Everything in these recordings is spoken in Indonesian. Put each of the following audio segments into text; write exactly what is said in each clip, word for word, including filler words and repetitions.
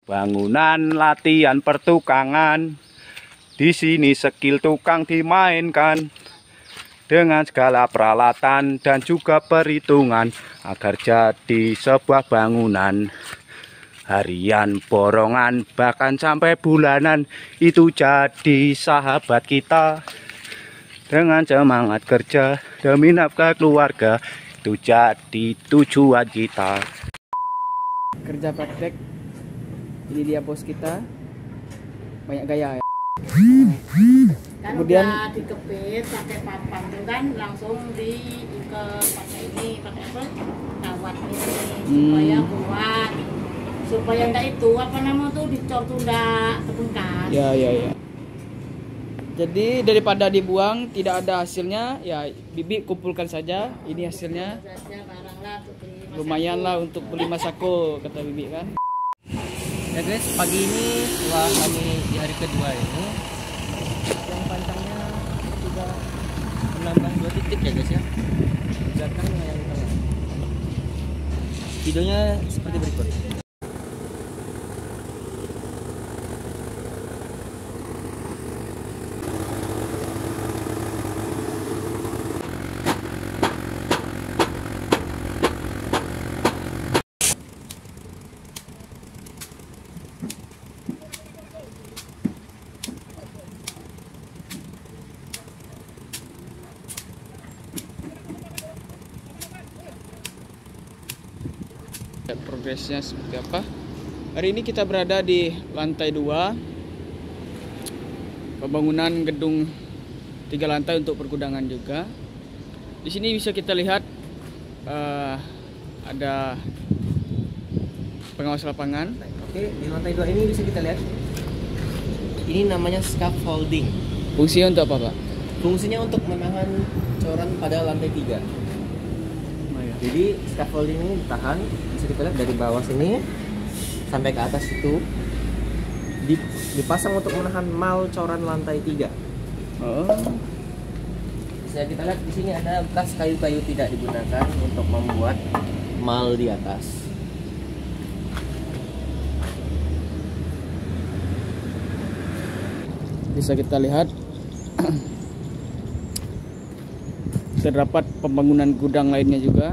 Bangunan latihan pertukangan. Di sini skill tukang dimainkan dengan segala peralatan dan juga perhitungan agar jadi sebuah bangunan harian, borongan, bahkan sampai bulanan. Itu jadi sahabat kita dengan semangat kerja demi nafkah keluarga. Itu jadi tujuan kita. Kerja praktek. Ini dia bos kita, banyak gaya ya. Kan Kemudian udah dikepit pakai papan tuh kan, langsung diikat pakai ini, pakai apa? Kawat ini supaya kuat, supaya enggak itu apa nama tuh dicor tuh enggak terbengkalai. ya ya ya. Jadi daripada dibuang tidak ada hasilnya, ya Bibi kumpulkan saja. Ini hasilnya. Saja barang lah untuk beli masako. Lumayan lah untuk beli masako, kata Bibi kan. Ya guys, pagi ini setelah kami di hari kedua ini yang pantangnya sudah menambah dua titik ya guys ya, belakang yang tengah. Videonya seperti berikut. Progresnya seperti apa? Hari ini kita berada di lantai dua pembangunan gedung tiga lantai untuk pergudangan juga. Di sini bisa kita lihat uh, ada pengawas lapangan. Oke, di lantai dua ini bisa kita lihat. Ini namanya scaffolding. Fungsinya untuk apa, Pak? Fungsinya untuk menahan coran pada lantai tiga. Jadi scaffolding ini ditahan, bisa kita lihat dari bawah sini sampai ke atas itu dipasang untuk menahan mal coran lantai tiga. Oh. Bisa kita lihat di sini ada bekas kayu-kayu tidak digunakan untuk membuat mal di atas. Bisa kita lihat terdapat pembangunan gudang lainnya juga,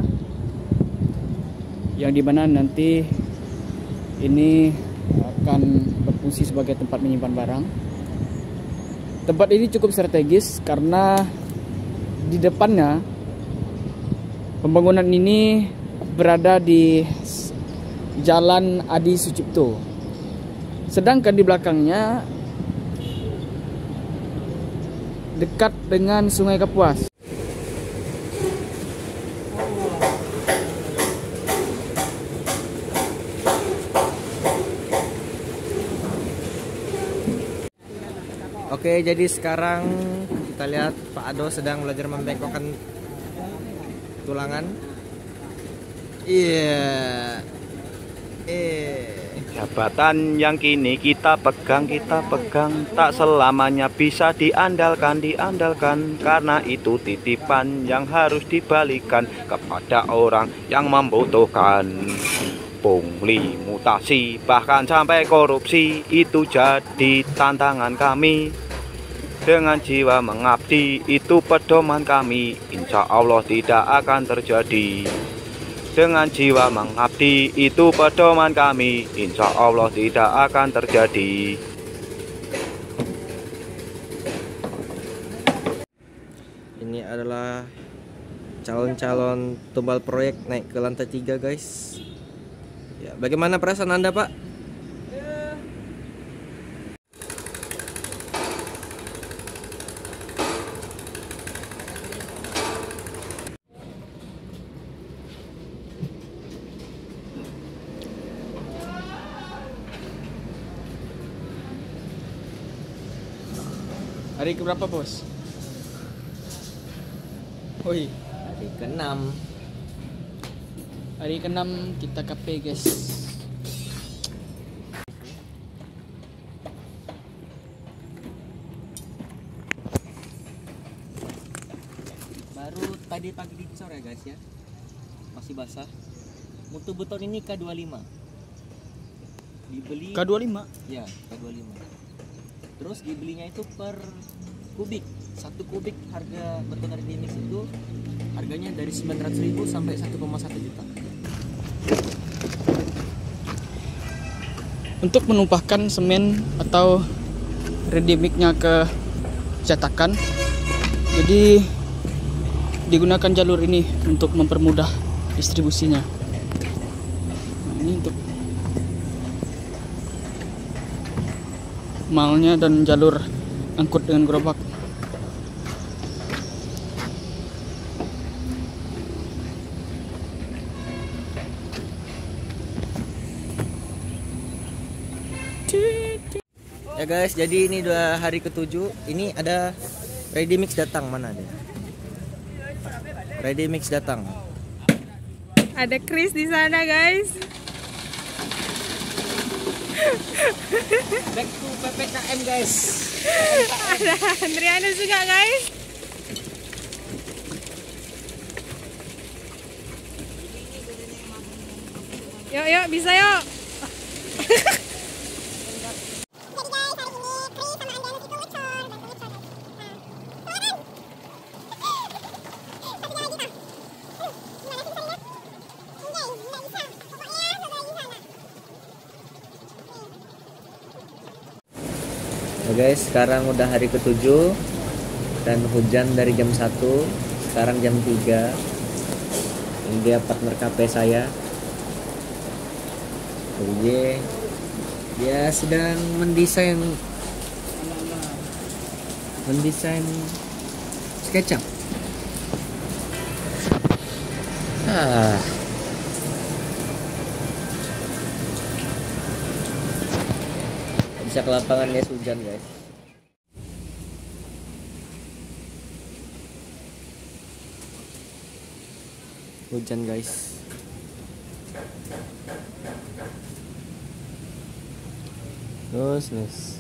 yang dimana nanti ini akan berfungsi sebagai tempat menyimpan barang. Tempat ini cukup strategis karena di depannya pembangunan ini berada di Jalan Adi Sucipto, sedangkan di belakangnya dekat dengan Sungai Kapuas. Oke, jadi sekarang kita lihat Pak Ado sedang belajar membengkokkan tulangan. Iya. Eh. Jabatan yang kini kita pegang, kita pegang tak selamanya bisa diandalkan, diandalkan. Karena itu titipan yang harus dibalikan kepada orang yang membutuhkan. Pungli, mutasi, bahkan sampai korupsi, itu jadi tantangan kami. Dengan jiwa mengabdi, itu pedoman kami. Insya Allah tidak akan terjadi. Dengan jiwa mengabdi, itu pedoman kami. Insya Allah tidak akan terjadi. Ini adalah calon-calon tumbal proyek naik ke lantai tiga guys. Ya, bagaimana perasaan Anda, Pak? Hari keberapa, Bos? Woi, Hari keenam. hari keenam kita K P, guys. Baru tadi pagi dicor ya guys ya. Masih basah. Mutu beton ini K dua puluh lima. dibeli K dua puluh lima. ya K dua puluh lima. Terus dibelinya itu per kubik. Satu kubik harga beton ready mix itu harganya dari sembilan ratus ribu sampai satu koma satu juta. Untuk menumpahkan semen atau ready mix-nya ke cetakan, jadi digunakan jalur ini untuk mempermudah distribusinya. Nah, ini untuk malnya dan jalur angkut dengan gerobak. Ya guys, jadi ini udah hari ketujuh. Ini ada ready mix datang, mana dia? Ready mix datang. Ada Chris di sana, guys. Back to P P K M guys. Ada Andriana juga, guys. Yuk, yuk, bisa yuk. Ya guys, sekarang udah hari ketujuh dan hujan dari jam satu, sekarang jam tiga. Ini dia partner K P saya. Jadi dia sedang mendesain mendesain SketchUp. Ah. Bisa ke lapangan guys, hujan guys. Hujan guys. Terus, terus.